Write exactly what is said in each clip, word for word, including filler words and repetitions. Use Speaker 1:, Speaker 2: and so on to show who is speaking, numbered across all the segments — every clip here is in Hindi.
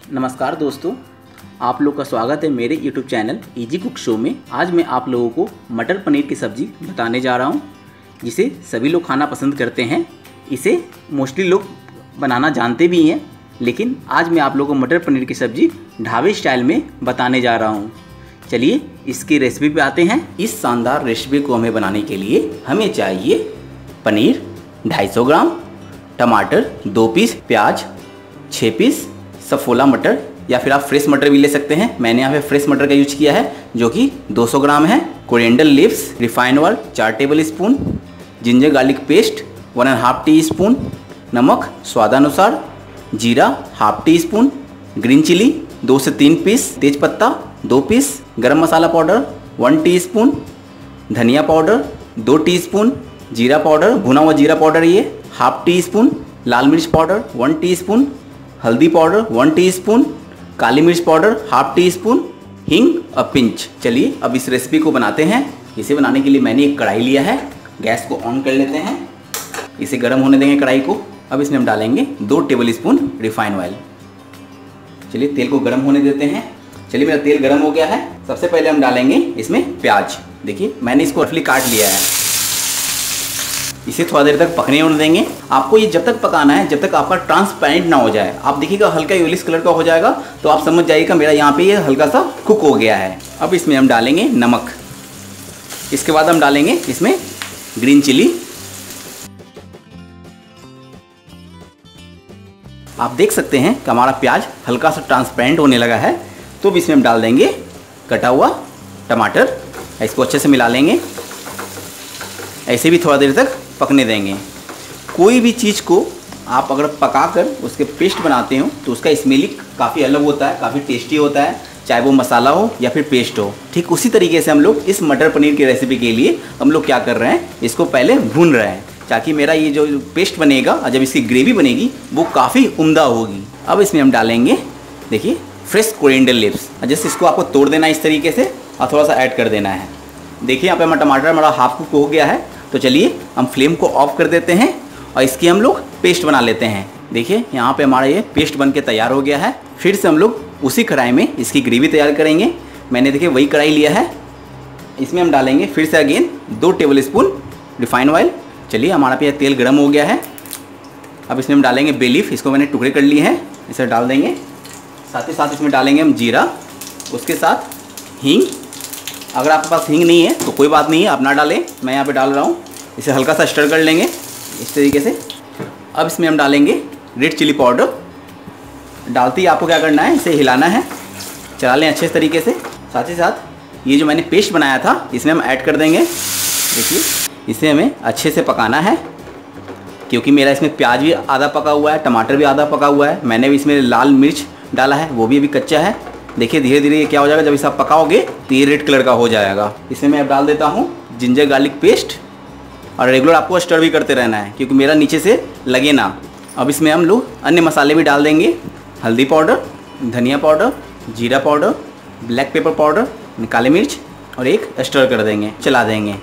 Speaker 1: नमस्कार दोस्तों, आप लोग का स्वागत है मेरे YouTube channel easy cook show में। आज मैं आप लोगों को मटर पनीर की सब्ज़ी बताने जा रहा हूं, जिसे सभी लोग खाना पसंद करते हैं। इसे मोस्टली लोग बनाना जानते भी हैं, लेकिन आज मैं आप लोगों को मटर पनीर की सब्ज़ी ढाबे स्टाइल में बताने जा रहा हूं। चलिए इसकी रेसिपी पे आते हैं। इस शानदार रेसिपी को हमें बनाने के लिए हमें चाहिए पनीर ढाई सौ ग्राम, टमाटर दो पीस, प्याज छः पीस, सफोला मटर या फिर आप फ्रेश मटर भी ले सकते हैं। मैंने यहाँ पे फ्रेश मटर का यूज किया है जो कि दो सौ ग्राम है। कोरिएंडर लीव्स, रिफाइंड ऑयल चार tablespoon, ginger garlic paste one and half teaspoon, नमक स्वादानुसार, जीरा half teaspoon, green chilli दो से तीन पीस, तेज पत्ता दो piece, garam masala powder one teaspoon, धनिया पाउडर दो टी स्पून, जीरा पाउडर भुना हुआ जीरा पाउडर ये हाफ टी स्पून, लाल मिर्च पाउडर वन टी स्पून, हल्दी पाउडर वन टीस्पून, काली मिर्च पाउडर हाफ टी स्पून, हींग और पिंच। चलिए अब इस रेसिपी को बनाते हैं। इसे बनाने के लिए मैंने एक कढ़ाई लिया है। गैस को ऑन कर लेते हैं, इसे गर्म होने देंगे कढ़ाई को। अब इसमें हम डालेंगे दो टेबल स्पून रिफाइंड ऑयल। चलिए तेल को गर्म होने देते हैं। चलिए मेरा तेल गर्म हो गया है। सबसे पहले हम डालेंगे इसमें प्याज। देखिए मैंने इसको रफली काट लिया है। इसे थोड़ा देर तक पकने होने देंगे। आपको ये जब तक पकाना है जब तक आपका ट्रांसपेरेंट ना हो जाए। आप देखिएगा हल्का येलोइश कलर का हो जाएगा तो आप समझ जाइएगा मेरा यहाँ पे ये हल्का सा कुक हो गया है। अब इसमें हम डालेंगे नमक। इसके बाद हम डालेंगे इसमें ग्रीन चिली। आप देख सकते हैं कि हमारा प्याज हल्का सा ट्रांसपेरेंट होने लगा है। तो अब इसमें हम डाल देंगे कटा हुआ टमाटर। इसको अच्छे से मिला लेंगे। ऐसे भी थोड़ा देर तक पकने देंगे। कोई भी चीज़ को आप अगर पकाकर उसके पेस्ट बनाते हो तो उसका स्मेल ही काफ़ी अलग होता है, काफ़ी टेस्टी होता है, चाहे वो मसाला हो या फिर पेस्ट हो। ठीक उसी तरीके से हम लोग इस मटर पनीर की रेसिपी के लिए हम लोग क्या कर रहे हैं, इसको पहले भून रहे हैं ताकि मेरा ये जो पेस्ट बनेगा और जब इसकी ग्रेवी बनेगी वो काफ़ी उम्दा होगी। अब इसमें हम डालेंगे देखिए फ्रेश कोरिएंडर लीव्स। जैसे इसको आपको तोड़ देना है इस तरीके से और थोड़ा सा ऐड कर देना है। देखिए यहाँ पे हमारा टमाटर हमारा हाफ कुक हो गया है। तो चलिए हम फ्लेम को ऑफ कर देते हैं और इसकी हम लोग पेस्ट बना लेते हैं। देखिए यहाँ पे हमारा ये पेस्ट बन के तैयार हो गया है। फिर से हम लोग उसी कढ़ाई में इसकी ग्रेवी तैयार करेंगे। मैंने देखिए वही कढ़ाई लिया है। इसमें हम डालेंगे फिर से अगेन दो टेबल स्पून रिफाइंड ऑयल। चलिए हमारा पे तेल गर्म हो गया है। अब इसमें हम डालेंगे बे लीफ। इसको मैंने टुकड़े कर लिए हैं, इसे डाल देंगे। साथ ही साथ इसमें डालेंगे हम जीरा, उसके साथ हींग। अगर आपके पास हींग नहीं है तो कोई बात नहीं है, आप ना डालें, मैं यहाँ पे डाल रहा हूँ। इसे हल्का सा स्टर कर लेंगे इस तरीके से। अब इसमें हम डालेंगे रेड चिली पाउडर। डालते ही आपको क्या करना है, इसे हिलाना है, चला लें अच्छे तरीके से। साथ ही साथ ये जो मैंने पेस्ट बनाया था इसमें हम ऐड कर देंगे। देखिए इसे हमें अच्छे से पकाना है क्योंकि मेरा इसमें प्याज भी आधा पका हुआ है, टमाटर भी आधा पका हुआ है। मैंने भी इसमें लाल मिर्च डाला है, वो भी अभी कच्चा है। देखिए धीरे धीरे ये क्या हो जाएगा, जब इसे आप पकाओगे तो ये रेड कलर का हो जाएगा। इसमें मैं अब डाल देता हूँ जिंजर गार्लिक पेस्ट और रेगुलर आपको स्टर भी करते रहना है क्योंकि मेरा नीचे से लगे ना। अब इसमें हम लोग अन्य मसाले भी डाल देंगे। हल्दी पाउडर, धनिया पाउडर, जीरा पाउडर, ब्लैक पेपर पाउडर, काली मिर्च और एक स्टर कर देंगे, चला देंगे।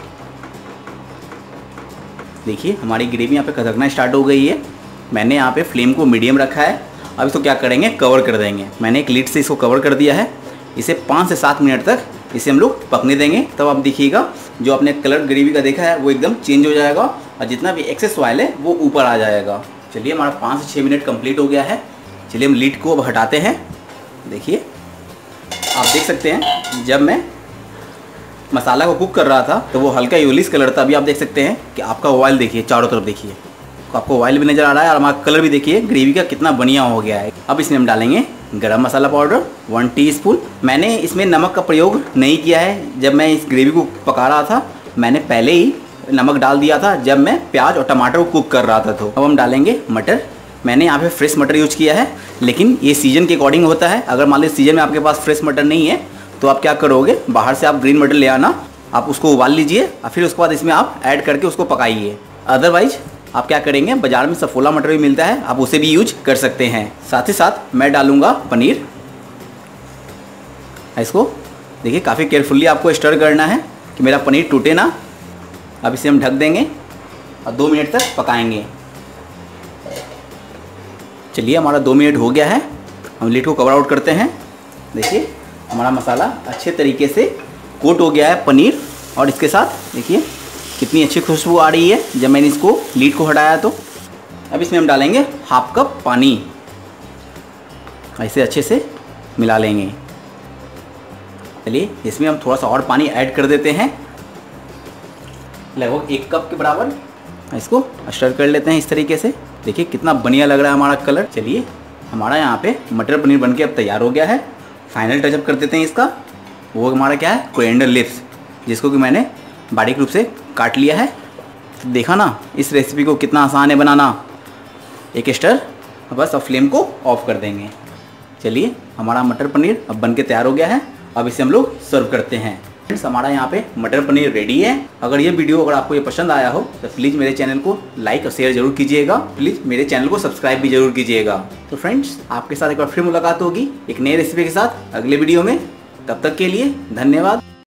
Speaker 1: देखिए हमारी ग्रेवी यहाँ पे खदकना स्टार्ट हो गई है। मैंने यहाँ पे फ्लेम को मीडियम रखा है। अब इसको क्या करेंगे, कवर कर देंगे। मैंने एक लीड से इसको कवर कर दिया है। इसे पाँच से सात मिनट तक इसे हम लोग पकने देंगे। तब आप देखिएगा जो आपने कलर ग्रेवी का देखा है वो एकदम चेंज हो जाएगा और जितना भी एक्सेस ऑयल है वो ऊपर आ जाएगा। चलिए हमारा पाँच से छः मिनट कंप्लीट हो गया है। चलिए हम लीड को अब हटाते हैं। देखिए आप देख सकते हैं जब मैं मसाला को कुक कर रहा था तो वो हल्का येलोइश कलर था। अभी आप देख सकते हैं कि आपका ऑयल देखिए चारों तरफ, देखिए तो आपको ऑयल भी नज़र आ रहा है और हमारा कलर भी देखिए ग्रेवी का कितना बढ़िया हो गया है। अब इसमें हम डालेंगे गरम मसाला पाउडर वन टीस्पून। मैंने इसमें नमक का प्रयोग नहीं किया है। जब मैं इस ग्रेवी को पका रहा था मैंने पहले ही नमक डाल दिया था जब मैं प्याज और टमाटर को कुक कर रहा था। तो अब हम डालेंगे मटर। मैंने यहाँ पे फ्रेश मटर यूज किया है, लेकिन ये सीजन के अकॉर्डिंग होता है। अगर मान लीजिए सीजन में आपके पास फ्रेश मटर नहीं है तो आप क्या करोगे, बाहर से आप ग्रीन मटर ले आना, आप उसको उबाल लीजिए और फिर उसके बाद इसमें आप ऐड करके उसको पकाइए। अदरवाइज आप क्या करेंगे, बाजार में सफोला मटर भी मिलता है, आप उसे भी यूज कर सकते हैं। साथ ही साथ मैं डालूंगा पनीर। इसको देखिए काफ़ी केयरफुली आपको स्टर करना है कि मेरा पनीर टूटे ना। अब इसे हम ढक देंगे और दो मिनट तक पकाएंगे। चलिए हमारा दो मिनट हो गया है। हम लिड को कवर आउट करते हैं। देखिए हमारा मसाला अच्छे तरीके से कोट हो गया है पनीर, और इसके साथ देखिए कितनी अच्छी खुशबू आ रही है जब मैंने इसको लीड को हटाया। तो अब इसमें हम डालेंगे हाफ कप पानी, ऐसे अच्छे से मिला लेंगे। चलिए इसमें हम थोड़ा सा और पानी ऐड कर देते हैं, लगभग एक कप के बराबर। इसको स्टर कर लेते हैं इस तरीके से। देखिए कितना बढ़िया लग रहा है हमारा कलर। चलिए हमारा यहाँ पे मटर पनीर बनके अब तैयार हो गया है। फाइनल टचअप कर देते हैं इसका, वो हमारा क्या है, कोरिएंडर लीव्स, जिसको कि मैंने बारीक रूप से काट लिया है। तो देखा ना इस रेसिपी को कितना आसान है बनाना। एक स्टर, बस अब फ्लेम को ऑफ कर देंगे। चलिए हमारा मटर पनीर अब बनके तैयार हो गया है। अब इसे हम लोग सर्व करते हैं। फ्रेंड्स हमारा यहाँ पे मटर पनीर रेडी है। अगर ये वीडियो अगर आपको ये पसंद आया हो तो प्लीज़ मेरे चैनल को लाइक और शेयर जरूर कीजिएगा। प्लीज़ मेरे चैनल को सब्सक्राइब भी जरूर कीजिएगा। तो फ्रेंड्स आपके साथ एक बार फिर मुलाकात होगी एक नई रेसिपी के साथ अगले वीडियो में। तब तक के लिए धन्यवाद।